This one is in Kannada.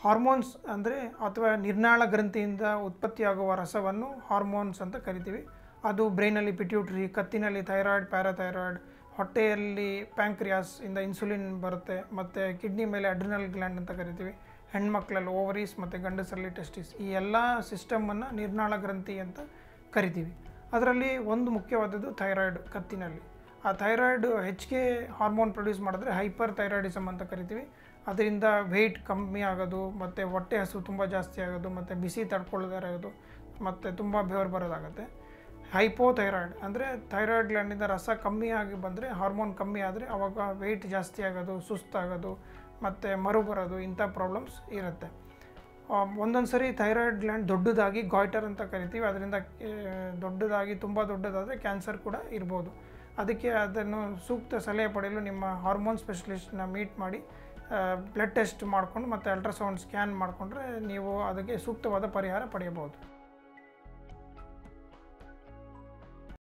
ಹಾರ್ಮೋನ್ಸ್ ಅಂದರೆ ಅಥವಾ ನಿರ್ನಾಳ ಗ್ರಂಥಿಯಿಂದ ಉತ್ಪತ್ತಿಯಾಗುವ ರಸವನ್ನು ಹಾರ್ಮೋನ್ಸ್ ಅಂತ ಕರಿತೀವಿ. ಅದು ಬ್ರೈನಲ್ಲಿ ಪಿಟ್ಯೂಟ್ರಿ, ಕತ್ತಿನಲ್ಲಿ ಥೈರಾಯ್ಡ್, ಪ್ಯಾರಾಥೈರಾಯ್ಡ್, ಹೊಟ್ಟೆಯಲ್ಲಿ ಪ್ಯಾಂಕ್ರಿಯಾಸ್ ಇಂದ ಇನ್ಸುಲಿನ್ ಬರುತ್ತೆ, ಮತ್ತು ಕಿಡ್ನಿ ಮೇಲೆ ಅಡ್ರಿನಲ್ ಗ್ಲ್ಯಾಂಡ್ ಅಂತ ಕರಿತೀವಿ. ಹೆಣ್ಮಕ್ಳಲ್ಲಿ ಓವರೀಸ್ ಮತ್ತು ಗಂಡಸರಲ್ಲಿ ಟೆಸ್ಟಿಸ್. ಈ ಎಲ್ಲ ಸಿಸ್ಟಮನ್ನು ನಿರ್ನಾಳ ಗ್ರಂಥಿ ಅಂತ ಕರಿತೀವಿ. ಅದರಲ್ಲಿ ಒಂದು ಮುಖ್ಯವಾದದ್ದು ಥೈರಾಯ್ಡ್ ಕತ್ತಿನಲ್ಲಿ. ಆ ಥೈರಾಯ್ಡ್ ಹೆಚ್ಚಿಗೆ ಹಾರ್ಮೋನ್ ಪ್ರೊಡ್ಯೂಸ್ ಮಾಡಿದ್ರೆ ಹೈಪರ್ ಥೈರಾಯ್ಡಿಸಮ್ ಅಂತ ಕರಿತೀವಿ. ಅದರಿಂದ ವೆಯ್ಟ್ ಕಮ್ಮಿ ಆಗೋದು, ಮತ್ತು ಹೊಟ್ಟೆ ಹಸು ತುಂಬ ಜಾಸ್ತಿ ಆಗೋದು, ಮತ್ತು ಬಿಸಿ ತಡ್ಕೊಳ್ಳದೇ ಇರೋದು, ಮತ್ತು ತುಂಬ ಬೆವರು ಬರೋದಾಗುತ್ತೆ. ಹೈಪೋಥೈರಾಯ್ಡ್ ಅಂದರೆ ಥೈರಾಯ್ಡ್ ಗ್ಲ್ಯಾಂಡಿಂದ ರಸ ಕಮ್ಮಿ ಆಗಿ ಬಂದರೆ, ಹಾರ್ಮೋನ್ ಕಮ್ಮಿ ಆದರೆ ಆವಾಗ ವೆಯ್ಟ್ ಜಾಸ್ತಿ ಆಗೋದು, ಸುಸ್ತಾಗೋದು, ಮತ್ತು ಮರು ಬರೋದು, ಇಂಥ ಪ್ರಾಬ್ಲಮ್ಸ್ ಇರುತ್ತೆ. ಒಂದೊಂದು ಸರಿ ಥೈರಾಯ್ಡ್ ಗ್ಲ್ಯಾಂಡ್ ದೊಡ್ಡದಾಗಿ ಗಾಯ್ಟರ್ ಅಂತ ಕರಿತೀವಿ. ಅದರಿಂದ ದೊಡ್ಡದಾಗಿ ತುಂಬ ದೊಡ್ಡದಾದರೆ ಕ್ಯಾನ್ಸರ್ ಕೂಡ ಇರ್ಬೋದು. ಅದಕ್ಕೆ ಅದನ್ನು ಸೂಕ್ತ ಸಲಹೆ ಪಡೆಯಲು ನಿಮ್ಮ ಹಾರ್ಮೋನ್ ಸ್ಪೆಷಲಿಸ್ಟ್ನ ಮೀಟ್ ಮಾಡಿ ಬ್ಲಡ್ ಟೆಸ್ಟ್ ಮಾಡಿಕೊಂಡು ಮತ್ತು ಅಲ್ಟ್ರಾಸೌಂಡ್ ಸ್ಕ್ಯಾನ್ ಮಾಡಿಕೊಂಡ್ರೆ ನೀವು ಅದಕ್ಕೆ ಸೂಕ್ತವಾದ ಪರಿಹಾರ ಪಡೆಯಬಹುದು.